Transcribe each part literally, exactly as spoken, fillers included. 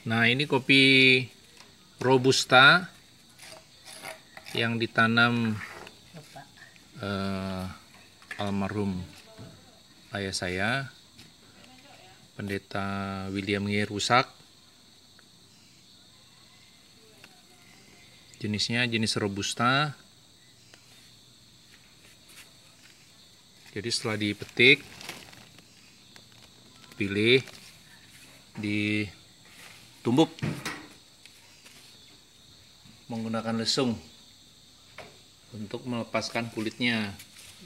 Nah, ini kopi Robusta yang ditanam eh, almarhum ayah saya, Pendeta William G. Rusak. Jenisnya jenis Robusta. Jadi setelah dipetik, pilih, ditumbuk menggunakan lesung untuk melepaskan kulitnya.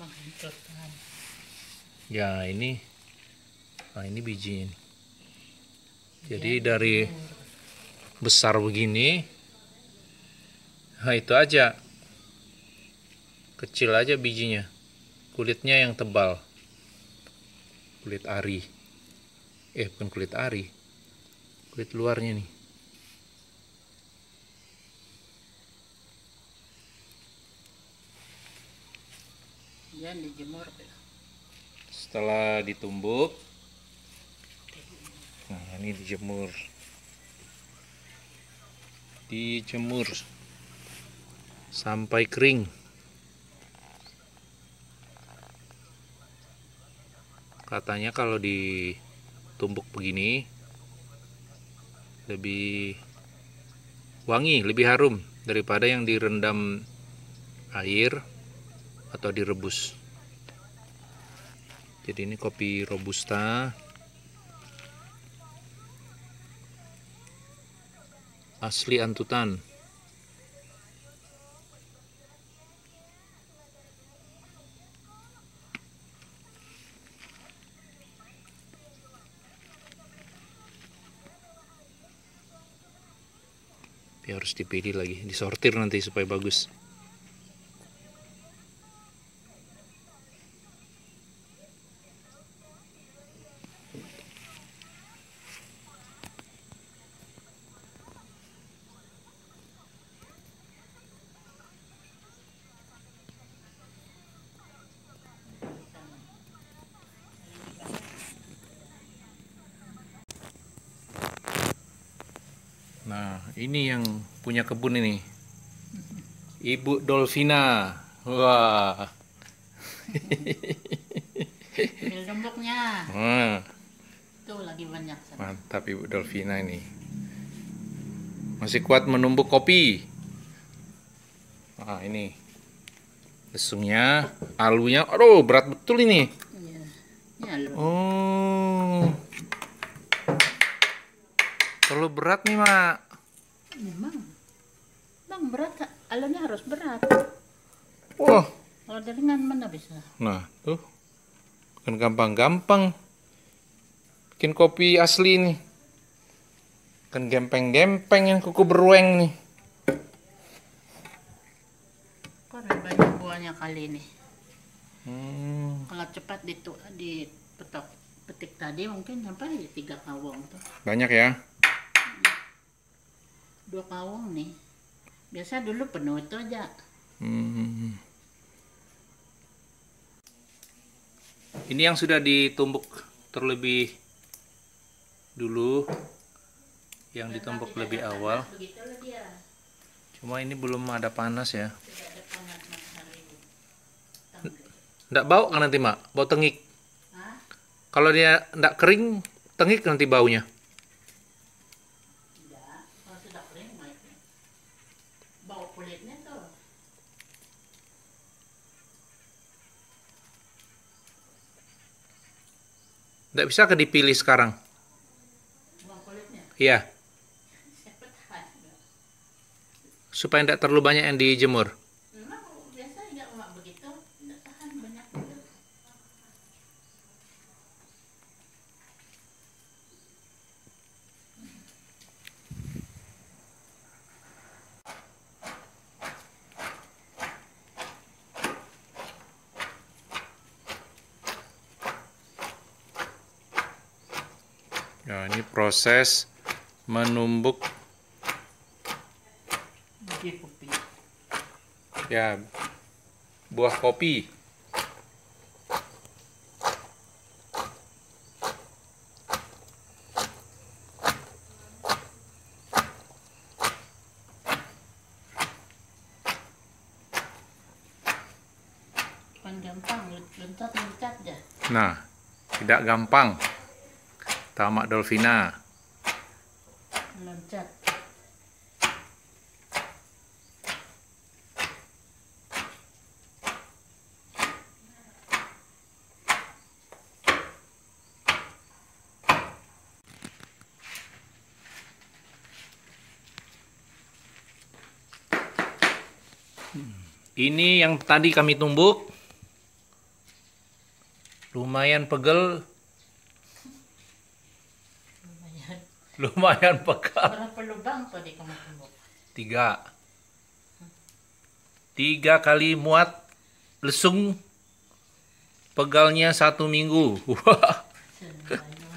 Ya, ini nah ini bijinya. Jadi dari besar begini, nah itu aja, kecil aja bijinya, kulitnya yang tebal, kulit ari, eh bukan kulit ari, kulit luarnya nih. Yan dijemur. Setelah ditumbuk, nah ini dijemur, dijemur sampai kering. Katanya kalau ditumbuk begini lebih wangi, lebih harum daripada yang direndam air atau direbus. Jadi ini kopi Robusta asli Antutan. Tapi harus dipilih lagi, disortir nanti supaya bagus. Nah, ini yang punya kebun ini, Ibu Dolvina. Wah. Ambil tumbuknya. Nah, Tuh lagi banyak. Sana. mantap Ibu Dolvina ini. Masih kuat menumbuk kopi. Nah, ini lesungnya, alunya. Aduh, berat betul ini. Iya. Ini alu. Oh. Terlalu berat nih, Mak. Memang. Bang berat, Kak. Alunya harus berat. Wah. Kalau ringan mana bisa? Nah, tuh. Bukan gampang-gampang bikin kopi asli nih. Kan gempeng-gempeng yang kuku berueng nih. Kok banyak buahnya kali ini. Hmm. Kalau cepat ditu dipetok petik tadi mungkin sampai tiga kawong tuh. Banyak ya? Dua kawong nih. Biasa dulu penuh itu aja. Hmm. Ini yang sudah ditumbuk terlebih dulu, yang ditumbuk lebih awal. Cuma ini belum ada panas ya. Nggak bau kan nanti, Mak? Bau tengik. Kalau dia nggak kering, tengik nanti baunya. Kalau sudah kering, bau kulitnya tuh. Nggak bisa ke dipilih sekarang. Bau kulitnya? Iya. Supaya tidak terlalu banyak yang dijemur. Memang biasa enggak emak begitu, enggak tahan banyak kulit. Nah, ini proses menumbuk Biji kopi. ya buah kopi. bukan gampang, loncat-loncat dah. Nah, tidak gampang. Tamak Dolvina. Loncat. Ini yang tadi kami tumbuk. Lumayan pegel. Lumayan. Lumayan pegal. Berapa lubang tadi kamu tumbuk? Tiga. Tiga kali muat lesung. Pegalnya satu minggu. Wah. Senang.